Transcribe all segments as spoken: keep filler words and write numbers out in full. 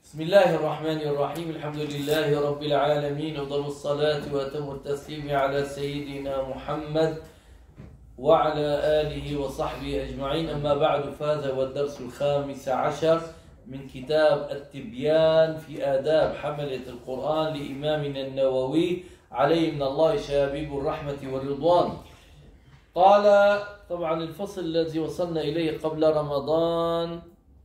بسم الله الرحمن الرحيم. الحمد لله رب العالمين، أفضل الصلاة وأتم التسليم على سيدنا محمد وعلى آله وصحبه أجمعين. أما بعد، فهذا هو الدرس الخامس عشر من كتاب التبيان في آداب حملة القرآن لإمامنا النووي عليه من الله شابيب الرحمة والرضوان. قال طبعا الفصل الذي وصلنا إليه قبل رمضان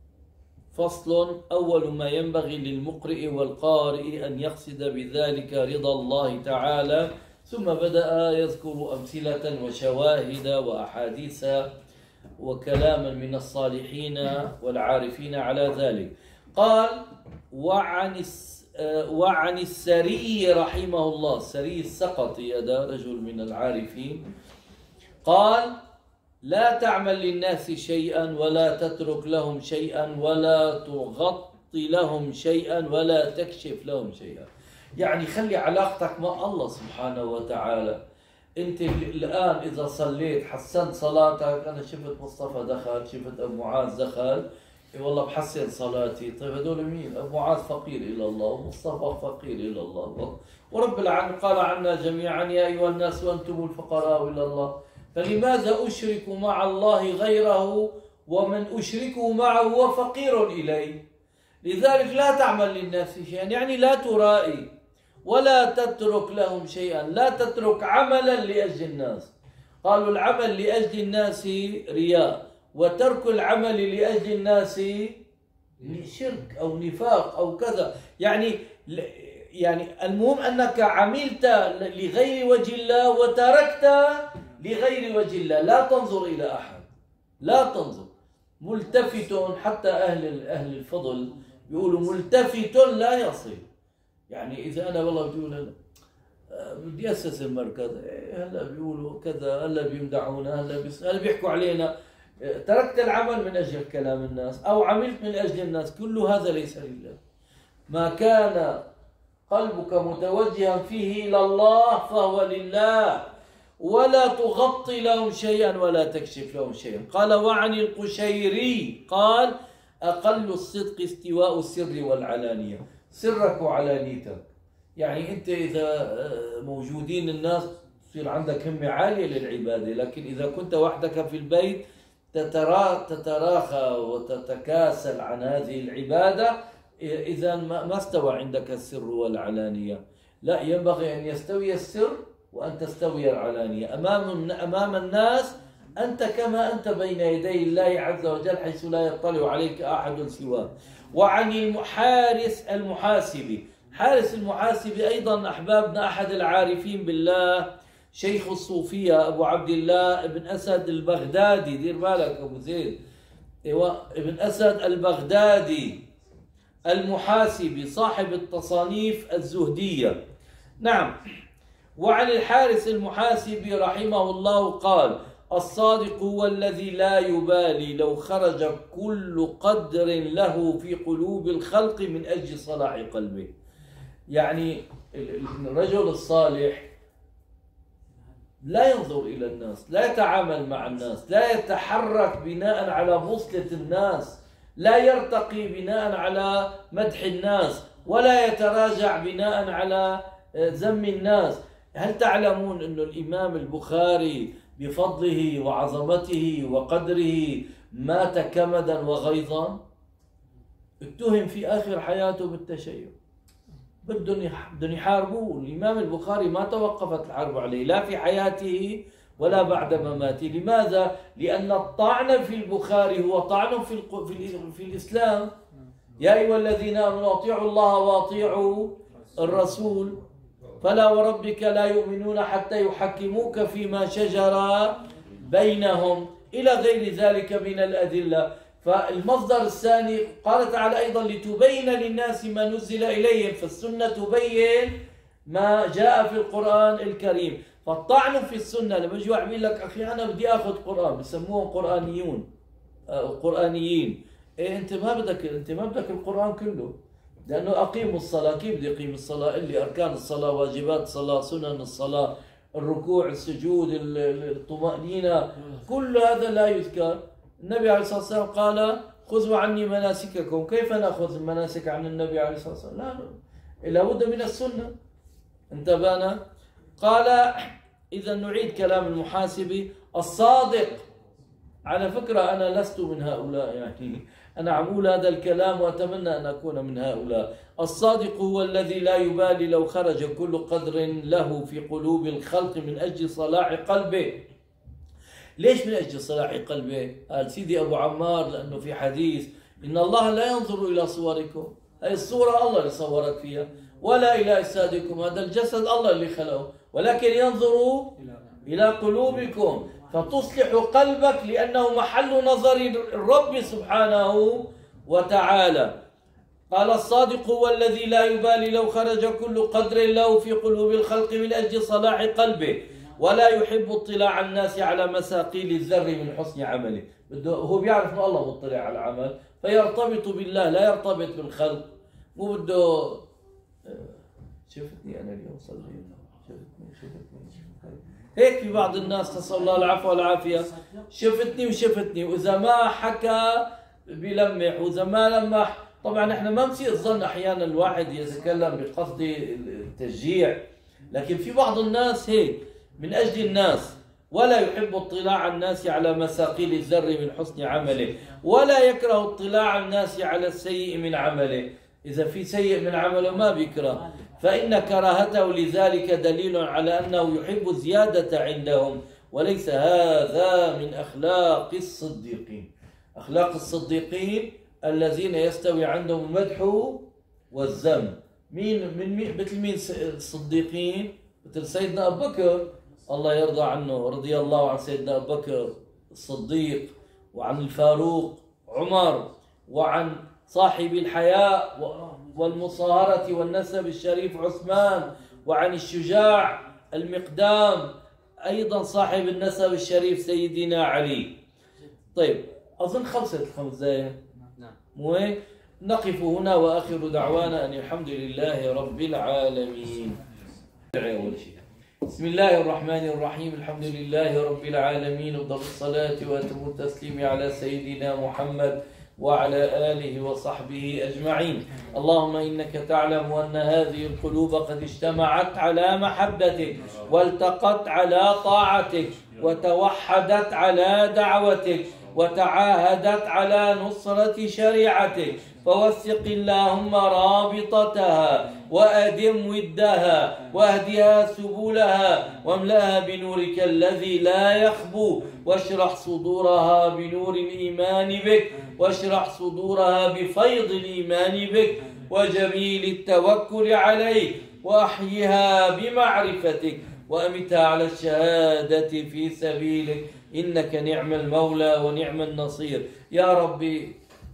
فصل: أول ما ينبغي للمقرئ والقارئ أن يقصد بذلك رضا الله تعالى، ثم بدأ يذكر أمثلة وشواهد وأحاديث وكلاما من الصالحين والعارفين على ذلك. قال: وعن وعن السري رحمه الله، السري السقطي، هذا رجل من العارفين، قال: لا تعمل للناس شيئا ولا تترك لهم شيئا ولا تغطي لهم شيئا ولا تكشف لهم شيئا. يعني خلي علاقتك مع الله سبحانه وتعالى. انت الآن إذا صليت حسنت صلاتك، أنا شفت مصطفى دخل، شفت أبو معاذ دخل، إيه والله بحسن صلاتي. طيب هذول مين؟ أبو معاذ فقير إلى الله، ومصطفى فقير إلى الله، ورب العالمين قال عنا جميعا: يا أيها الناس وأنتم الفقراء إلى الله. فلماذا أشرك مع الله غيره ومن أشركه معه هو فقير إليه؟ لذلك لا تعمل للناس شيئا، يعني لا ترائي ولا تترك لهم شيئا، لا تترك عملا لأجل الناس. قالوا العمل لأجل الناس رياء، وترك العمل لأجل الناس شرك أو نفاق أو كذا. يعني يعني المهم أنك عملت لغير وجه الله وتركت لغير وجه الله. لا تنظر إلى أحد، لا تنظر. ملتفت، حتى أهل أهل الفضل بيقولوا ملتفت لا يصل. يعني إذا أنا والله بيقول بدي أسس المركز، هلا بيقولوا كذا، هلا بيمدحونا، هلا هلا بيحكوا علينا. تركت العمل من أجل كلام الناس أو عملت من أجل الناس، كل هذا ليس لله. ما كان قلبك متوجها فيه إلى الله فهو لله. ولا تغطي لهم شيئا ولا تكشف لهم شيئا. قال: وعن القشيري قال: أقل الصدق استواء السر والعلانية. سرك وعلانيتك، يعني أنت إذا موجودين الناس تصير عندك همة عالية للعبادة، لكن إذا كنت وحدك في البيت تتراخى وتتكاسل عن هذه العبادة، إذا ما استوى عندك السر والعلانية. لا، ينبغي أن يستوي السر وأن تستوي العلانية أمام أمام الناس. أنت كما أنت بين يدي الله عز وجل، حيث لا يطلع عليك أحد سواه. وعن المحارس المحاسبي، حارس المحاسبي أيضا أحبابنا أحد العارفين بالله، شيخ الصوفية أبو عبد الله بن أسد البغدادي. دير بالك أبو زيد، ايوه، ابن أسد البغدادي المحاسبي صاحب التصانيف الزهدية. نعم. وعن الحارس المحاسبي رحمه الله قال: الصادق هو الذي لا يبالي لو خرج كل قدر له في قلوب الخلق من أجل صلاح قلبه. يعني الرجل الصالح لا ينظر إلى الناس، لا يتعامل مع الناس، لا يتحرك بناء على بوصلة الناس، لا يرتقي بناء على مدح الناس، ولا يتراجع بناء على ذم الناس. هل تعلمون أن الإمام البخاري بفضله وعظمته وقدره مات كمدا وغيظا؟ اتهم في آخر حياته بالتشيع، بدهم يحاربوه. الإمام البخاري ما توقفت الحرب عليه لا في حياته ولا بعد مماته. لماذا؟ لأن الطعن في البخاري هو طعن في في الإسلام. يا أيها الذين آمنوا أطيعوا الله وأطيعوا الرسول، فلا وربك لا يؤمنون حتى يحكموك فيما شجر بينهم، إلى غير ذلك من الأدلة. فالمصدر الثاني قال تعالى أيضا: لتبين للناس ما نزل إليهم، فالسنة تبين ما جاء في القرآن الكريم. فالطعن في السنة، لما يجي واحد يقول لك أخي أنا بدي أخذ قرآن، بسموهم قرآنيون قرآنيين. إيه أنت ما بدك أنت ما بدك القرآن كله، لأنه أقيموا الصلاة. كيف بدي أقيم الصلاة؟ اللي أركان الصلاة، واجبات الصلاة، سنن الصلاة، الركوع، السجود، الطمأنينة، كل هذا لا يذكر. النبي عليه الصلاة والسلام قال: خذوا عني مناسككم. كيف نأخذ المناسك عن النبي عليه الصلاة والسلام؟ لا لا بد من السنة. انتبهنا؟ قال إذا نعيد كلام المحاسبي الصادق. على فكرة أنا لست من هؤلاء، يعني أنا عم أقول هذا الكلام وأتمنى أن أكون من هؤلاء. الصادق هو الذي لا يبالي لو خرج كل قدر له في قلوب الخلق من أجل صلاح قلبه. ليش من أجل صلاح قلبه؟ قال سيدي أبو عمار لأنه في حديث إن الله لا ينظر إلى صوركم، هي الصورة الله اللي صورك فيها، ولا إلى أجسادكم، هذا الجسد الله اللي خلقه، ولكن ينظر إلى قلوبكم فتصلح قلبك لأنه محل نظر الرب سبحانه وتعالى. قال الصادق هو الذي لا يبالي لو خرج كل قدر له في قلوب الخلق من أجل صلاح قلبه، ولا يحب اطلاع الناس على مساقيل الذر من حسن عمله. بده هو بيعرف أن الله مطلع على العمل فيرتبط بالله لا يرتبط بالخلق. مو بده شفتني أنا اليوم صلي شفتني شفتني هيك في بعض الناس نسأل الله العفو والعافية شفتني وشفتني، وإذا ما حكى بيلمح، وإذا ما لمح طبعا احنا ما بصير الظن احيانا الواحد يتكلم بقصد التشجيع، لكن في بعض الناس هيك من اجل الناس. ولا يحب اطلاع الناس على مساقيل الذر من حسن عمله، ولا يكره اطلاع الناس على السيء من عمله. اذا في سيء من عمله ما بيكره، فان كراهته لذلك دليل على انه يحب الزيادة عندهم، وليس هذا من اخلاق الصديقين. اخلاق الصديقين الذين يستوي عندهم المدح والذم. مين من مين مثل مين الصديقين؟ مثل سيدنا ابو بكر الله يرضى عنه، رضي الله عن سيدنا ابو بكر الصديق، وعن الفاروق عمر، وعن صاحب الحياء والمصاهرة والنسب الشريف عثمان، وعن الشجاع المقدام ايضا صاحب النسب الشريف سيدنا علي. طيب اظن خلصت الخمس دقائق. مو هيك؟ نقف هنا واخر دعوانا ان الحمد لله رب العالمين. بسم الله الرحمن الرحيم، الحمد لله رب العالمين، وافضل الصلاة واتم التسليم على سيدنا محمد وعلى آله وصحبه أجمعين. اللهم إنك تعلم أن هذه القلوب قد اجتمعت على محبتك، والتقت على طاعتك، وتوحدت على دعوتك، وتعاهدت على نصرة شريعتك، فوثق اللهم رابطتها، وأدم ودها، واهدها سبلها، واملأها بنورك الذي لا يخبو، واشرح صدورها بنور الإيمان بك، واشرح صدورها بفيض الإيمان بك وجميل التوكل عليك، وأحيها بمعرفتك، وأمتها على الشهادة في سبيلك، إنك نعم المولى ونعم النصير. يا ربي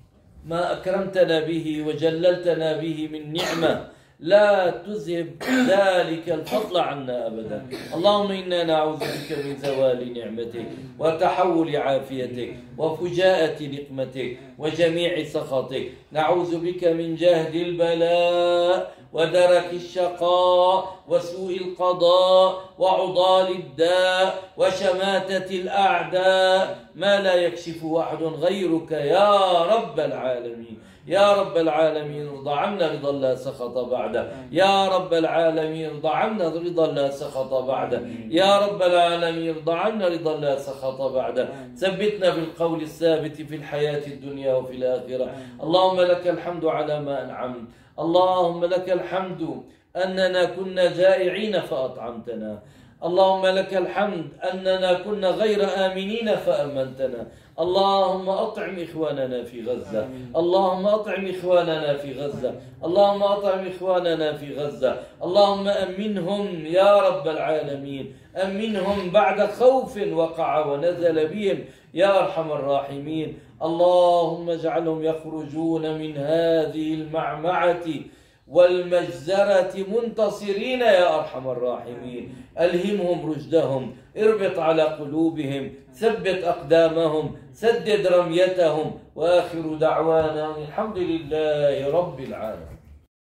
ما أكرمتنا به وجللتنا به من نعمة لا تذهب ذلك الفضل عنا أبدا. اللهم إنا نعوذ بك من زوال نعمتك، وتحول عافيتك، وفجاءة نقمتك، وجميع سخطك. نعوذ بك من جهد البلاء، ودرك الشقاء، وسوء القضاء، وعضال الداء، وشماتة الأعداء، ما لا يكشفه أحد غيرك يا رب العالمين. يا رب العالمين ارضى عنا رضا لا سخط بعده. يا رب العالمين ارضى عنا رضا لا سخط بعده. يا رب العالمين ارضى عنا رضا لا سخط بعده. ثبتنا بالقول الثابت في الحياة الدنيا وفي الآخرة. اللهم لك الحمد على ما أنعمت. اللهم لك الحمد أننا كنا جائعين فأطعمتنا. اللهم لك الحمد أننا كنا غير آمنين فأمنتنا. اللهم أطعم إخواننا في غزة. اللهم أطعم إخواننا في غزة. اللهم أطعم إخواننا في غزة. اللهم أمنهم يا رب العالمين. أمنهم بعد خوف وقع ونزل بهم يا أرحم الراحمين. اللهم اجعلهم يخرجون من هذه المعمعة والمجزرة منتصرين يا أرحم الراحمين. ألهمهم رشدهم، اربط على قلوبهم، ثبت أقدامهم، سدد رميتهم، وآخر دعوانا الحمد لله رب العالمين.